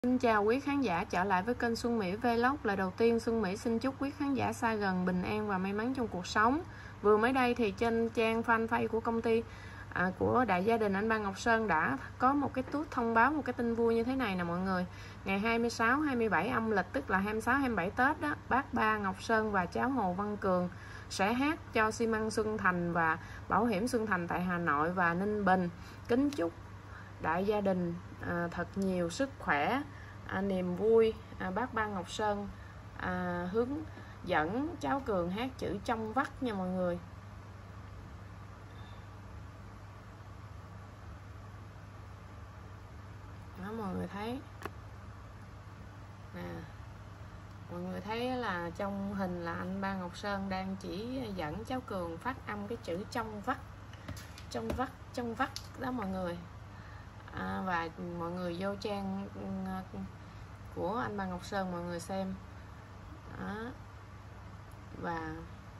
Xin chào quý khán giả trở lại với kênh Xuân Mỹ Vlog. Lời đầu tiên Xuân Mỹ xin chúc quý khán giả xa gần bình an và may mắn trong cuộc sống. Vừa mới đây thì trên trang fanpage của công ty của đại gia đình anh Ba Ngọc Sơn đã có một cái tút thông báo một cái tin vui như thế này nè mọi người. Ngày 26, 27 âm lịch tức là 26, 27 Tết đó, bác Ba Ngọc Sơn và cháu Hồ Văn Cường sẽ hát cho xi măng Xuân Thành và bảo hiểm Xuân Thành tại Hà Nội và Ninh Bình. Kính chúc đại gia đình thật nhiều sức khỏe, niềm vui. Bác Ba Ngọc Sơn hướng dẫn cháu Cường hát chữ trong vắt nha mọi người. Đó, mọi người thấy nè, mọi người thấy là trong hình là anh Ba Ngọc Sơn đang chỉ dẫn cháu Cường phát âm cái chữ trong vắt đó mọi người. Và mọi người vô trang của anh Ba Ngọc Sơn mọi người xem đó. Và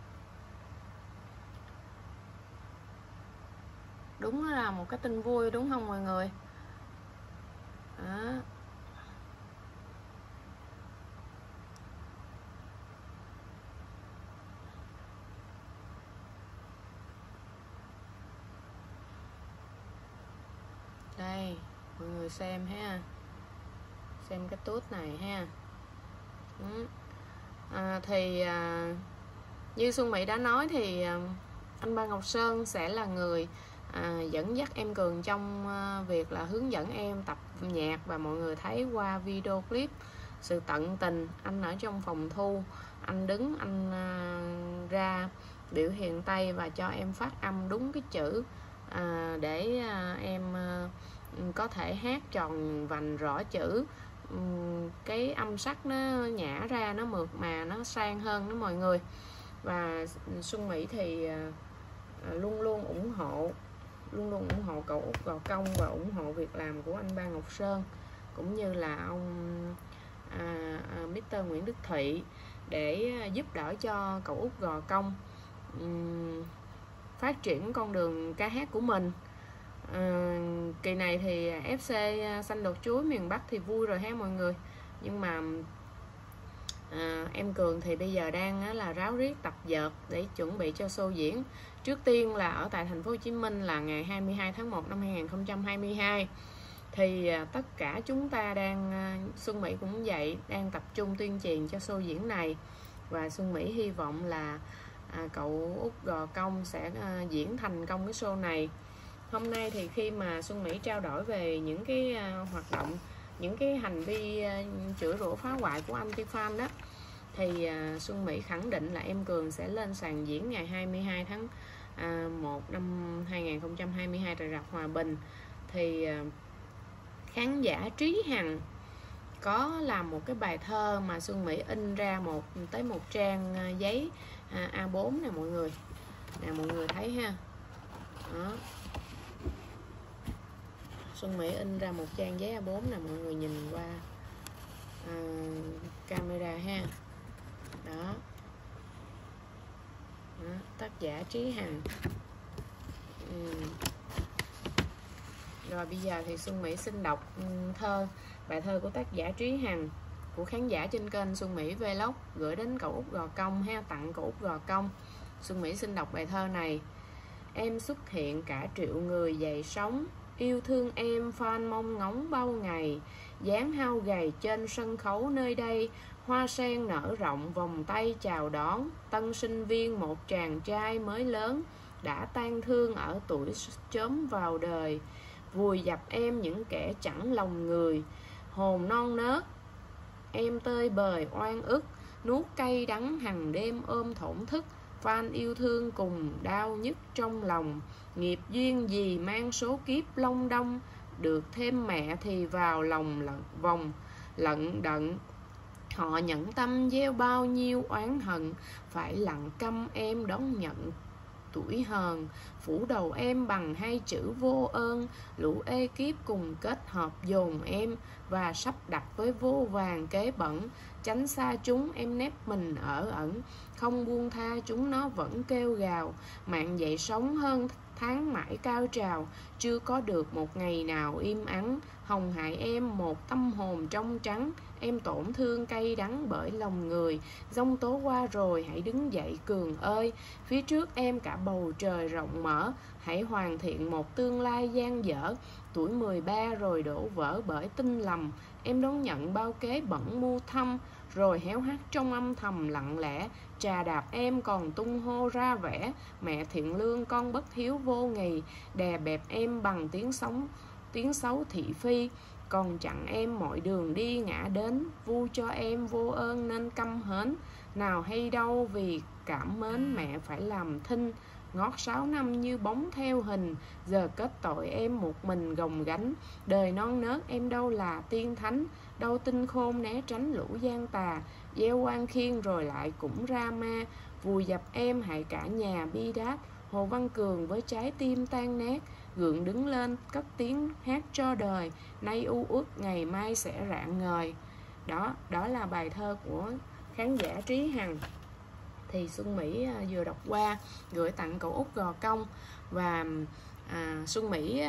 đúng là một cái tin vui đúng không mọi người đó. Đây mọi người xem ha, xem cái tút này ha. Như Xuân Mỹ đã nói thì anh Ba Ngọc Sơn sẽ là người dẫn dắt em Cường trong việc là hướng dẫn em tập nhạc. Và mọi người thấy qua video clip sự tận tình anh ở trong phòng thu, anh đứng anh ra biểu hiện tay và cho em phát âm đúng cái chữ để em có thể hát tròn vành rõ chữ, cái âm sắc nó nhả ra, nó mượt mà, nó sang hơn đó mọi người. Và Xuân Mỹ thì luôn luôn ủng hộ cậu Út Gò Công và ủng hộ việc làm của anh Ba Ngọc Sơn cũng như là ông Mr. Nguyễn Đức Thụy để giúp đỡ cho cậu Út Gò Công phát triển con đường ca hát của mình. Kỳ này thì FC xanh đột chuối miền Bắc thì vui rồi ha mọi người, nhưng mà em Cường thì bây giờ đang là ráo riết tập vợt để chuẩn bị cho show diễn. Trước tiên là ở tại thành phố Hồ Chí Minh là ngày 22 tháng 1 năm 2022 thì tất cả chúng ta đang Xuân Mỹ cũng vậy, đang tập trung tuyên truyền cho show diễn này. Và Xuân Mỹ hy vọng là cậu Út Gò Công sẽ diễn thành công cái show này. Hôm nay thì khi mà Xuân Mỹ trao đổi về những cái hoạt động, những cái hành vi chửi rủa phá hoại của anti-fan đó, thì Xuân Mỹ khẳng định là em Cường sẽ lên sàn diễn ngày 22 tháng 1 năm 2022 tại rạp Hòa Bình. Thì khán giả Trí Hằng có làm một cái bài thơ mà Xuân Mỹ in ra một trang giấy A4 nè mọi người. Nè mọi người thấy ha. Đó. Xuân Mỹ in ra một trang giấy A4 nè mọi người nhìn qua camera ha. Đó. Đó, tác giả Trí Hằng. Rồi bây giờ thì Xuân Mỹ xin đọc bài thơ của tác giả Trí Hằng của khán giả trên kênh Xuân Mỹ Vlog gửi đến cậu Út Gò Công ha, tặng cậu Út Gò Công. Xuân Mỹ xin đọc bài thơ này. Em xuất hiện cả triệu người dậy sóng, yêu thương em fan mong ngóng bao ngày. Dáng hao gầy trên sân khấu nơi đây, hoa sen nở rộng vòng tay chào đón. Tân sinh viên một chàng trai mới lớn, đã tan thương ở tuổi chớm vào đời. Vùi dập em những kẻ chẳng lòng người, hồn non nớt em tơi bời oan ức. Nuốt cay đắng hằng đêm ôm thổn thức, fan yêu thương cùng đau nhức trong lòng. Nghiệp duyên gì mang số kiếp long đong, được thêm mẹ thì vào lòng vòng lận đận. Họ nhẫn tâm gieo bao nhiêu oán hận, phải lặng câm em đón nhận tuổi hờn. Phủ đầu em bằng hai chữ vô ơn, lũ ekip cùng kết hợp dồn em và sắp đặt với vô vàng kế bẩn. Tránh xa chúng em nép mình ở ẩn, không buông tha chúng nó vẫn kêu gào. Mạng dậy sống hơn tháng mãi cao trào, chưa có được một ngày nào im ắng. hồng hại em một tâm hồn trong trắng. Em tổn thương cay đắng bởi lòng người, giông tố qua rồi hãy đứng dậy Cường ơi. Phía trước em cả bầu trời rộng mở, hãy hoàn thiện một tương lai dang dở. Tuổi 13 rồi đổ vỡ bởi tin lầm, em đón nhận bao kế bẩn mưu thâm, rồi héo hắt trong âm thầm lặng lẽ. Trà đạp em còn tung hô ra vẻ, mẹ thiện lương con bất hiếu vô nghì, đè bẹp em bằng tiếng xấu thị phi, còn chặn em mọi đường đi ngã đến, vu cho em vô ơn nên căm hến. Nào hay đâu vì cảm mến mẹ phải làm thinh, ngót 6 năm như bóng theo hình, giờ kết tội em một mình gồng gánh. Đời non nớt em đâu là tiên thánh, đâu tinh khôn né tránh lũ gian tà, gieo oan khiên rồi lại cũng ra ma, vùi dập em hại cả nhà bi đát. Hồ Văn Cường với trái tim tan nát, gượng đứng lên cất tiếng hát cho đời, nay u uất ngày mai sẽ rạng ngời. Đó là bài thơ của khán giả Trí Hằng. Thì Xuân Mỹ vừa đọc qua, gửi tặng cậu Út Gò Công. Và Xuân Mỹ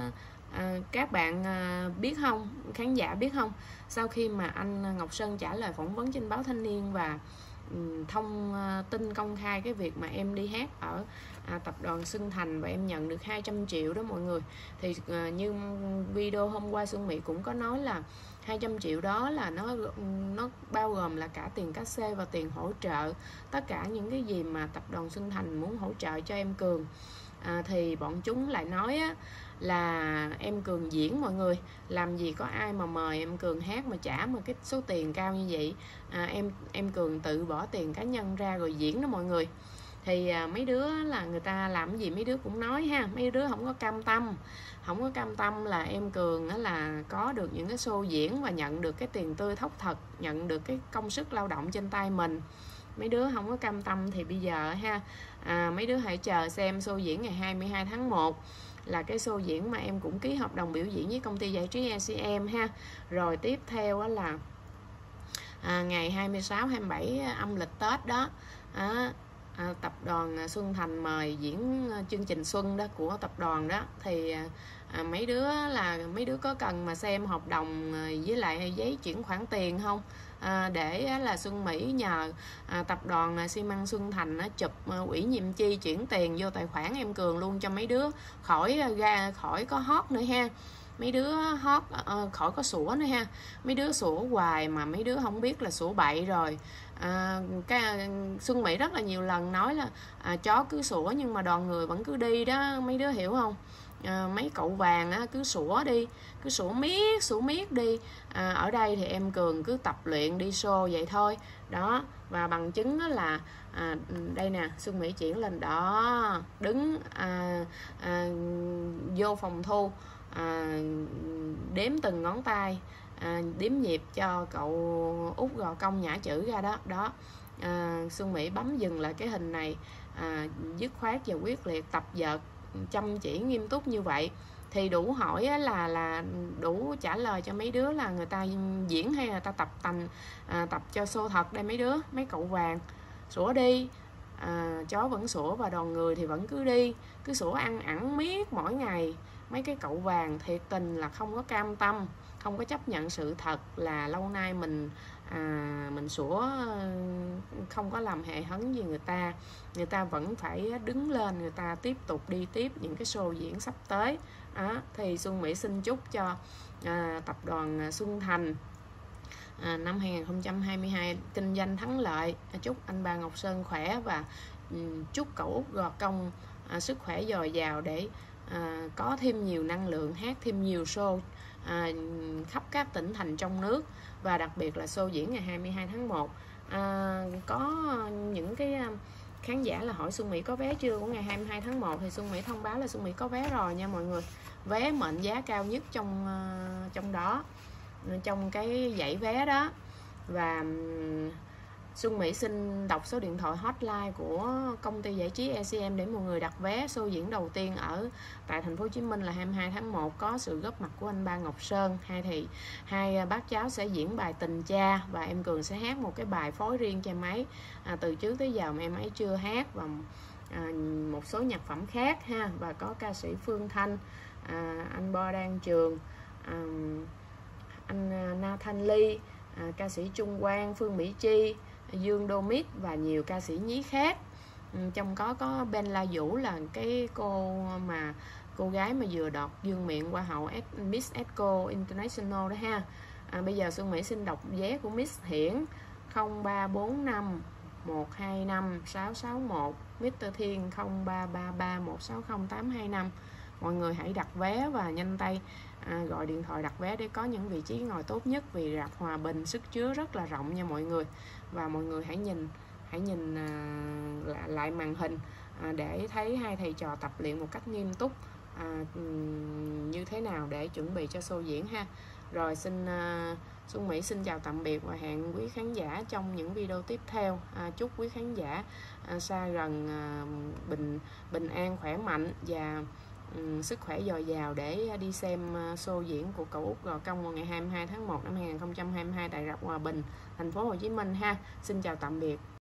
các bạn biết không, khán giả biết không, sau khi mà anh Ngọc Sơn trả lời phỏng vấn trên báo Thanh Niên và thông tin công khai cái việc mà em đi hát ở tập đoàn Xuân Thành và em nhận được 200 triệu đó mọi người, thì như video hôm qua Xuân Mỹ cũng có nói là 200 triệu đó là nó bao gồm là cả tiền cát xê và tiền hỗ trợ, tất cả những cái gì mà tập đoàn Xuân Thành muốn hỗ trợ cho em Cường. Thì bọn chúng lại nói là em Cường diễn mọi người, làm gì có ai mà mời em Cường hát mà trả một cái số tiền cao như vậy. Em Cường tự bỏ tiền cá nhân ra rồi diễn đó mọi người. Thì mấy đứa là người ta làm gì mấy đứa cũng nói ha, mấy đứa không có cam tâm là em Cường là có được những cái show diễn và nhận được cái tiền tươi thóc thật, nhận được cái công sức lao động trên tay mình. Mấy đứa không có cam tâm thì bây giờ ha, mấy đứa hãy chờ xem show diễn ngày 22 tháng 1 là cái show diễn mà em cũng ký hợp đồng biểu diễn với công ty giải trí ECM ha. Rồi tiếp theo là ngày 26, 27 âm lịch Tết đó, tập đoàn Xuân Thành mời diễn chương trình xuân đó của tập đoàn đó. Thì mấy đứa có cần mà xem hợp đồng với lại giấy chuyển khoản tiền không, để là Xuân Mỹ nhờ tập đoàn xi măng Xuân Thành chụp ủy nhiệm chi chuyển tiền vô tài khoản em Cường luôn cho mấy đứa khỏi có hót nữa ha. Mấy đứa hót khỏi có sủa nữa ha. Mấy đứa sủa hoài mà mấy đứa không biết là sủa bậy rồi. Xuân Mỹ rất là nhiều lần nói là chó cứ sủa nhưng mà đoàn người vẫn cứ đi đó, mấy đứa hiểu không? Mấy cậu vàng cứ sủa đi, cứ sủa miết đi. Ở đây thì em Cường cứ tập luyện đi show vậy thôi đó. Và bằng chứng là đây nè, Xuân Mỹ chuyển lên đó, đứng vô phòng thu, đếm từng ngón tay, đếm nhịp cho cậu Út Gò Công nhả chữ ra đó. Xuân Mỹ bấm dừng lại cái hình này, dứt khoát và quyết liệt, tập vợt chăm chỉ nghiêm túc như vậy thì đủ hỏi là đủ trả lời cho mấy đứa là người ta diễn hay là ta tập cho show thật đây. Mấy cậu vàng sủa đi, chó vẫn sủa và đoàn người thì vẫn cứ đi, cứ sủa ăn ẳng miết mỗi ngày. Mấy cái cậu vàng thiệt tình là không có cam tâm, không có chấp nhận sự thật là lâu nay mình sủa không có làm hề hấn gì người ta vẫn phải đứng lên, người ta tiếp tục đi tiếp những cái show diễn sắp tới. Thì Xuân Mỹ xin chúc cho tập đoàn Xuân Thành năm 2022 kinh doanh thắng lợi, chúc anh bà Ngọc Sơn khỏe và chúc cậu Út Gò Công sức khỏe dồi dào để có thêm nhiều năng lượng, hát thêm nhiều show khắp các tỉnh thành trong nước, và đặc biệt là show diễn ngày 22 tháng 1. Có những cái khán giả là hỏi Xuân Mỹ có vé chưa của ngày 22 tháng 1 thì Xuân Mỹ thông báo là Xuân Mỹ có vé rồi nha mọi người. Vé mệnh giá cao nhất trong đó, trong cái dãy vé đó. Và Xuân Mỹ xin đọc số điện thoại hotline của công ty giải trí ECM để mọi người đặt vé show diễn đầu tiên ở tại thành phố Hồ Chí Minh là 22 tháng 1, có sự góp mặt của anh Ba Ngọc Sơn. Hai bác cháu sẽ diễn bài Tình Cha và em Cường sẽ hát một cái bài phối riêng cho em ấy, từ trước tới giờ mà em ấy chưa hát, và một số nhạc phẩm khác ha. Và có ca sĩ Phương Thanh, anh Bo Đan Trường, anh Nathan Lee, ca sĩ Trung Quang, Phương Mỹ Chi, Dương Đô Mít và nhiều ca sĩ nhí khác. Trong có Bella Vũ là cái cô gái mà vừa đoạt vương miện Hoa hậu Miss Eco International đó ha. Bây giờ Xuân Mỹ xin đọc vé của Miss Hiển 0345 125 661, Mr. Thiên 0333 160 825. Mọi người hãy đặt vé và nhanh tay gọi điện thoại đặt vé để có những vị trí ngồi tốt nhất, vì rạp Hòa Bình sức chứa rất là rộng nha mọi người. Và mọi người hãy nhìn lại màn hình để thấy hai thầy trò tập luyện một cách nghiêm túc như thế nào để chuẩn bị cho show diễn ha. Rồi Xuân Mỹ xin chào tạm biệt và hẹn quý khán giả trong những video tiếp theo. Chúc quý khán giả xa gần bình an, khỏe mạnh và sức khỏe dồi dào để đi xem show diễn của cậu Út Gò Công vào ngày 22 tháng 1 năm 2022 tại rạp Hòa Bình, thành phố Hồ Chí Minh ha. Xin chào tạm biệt.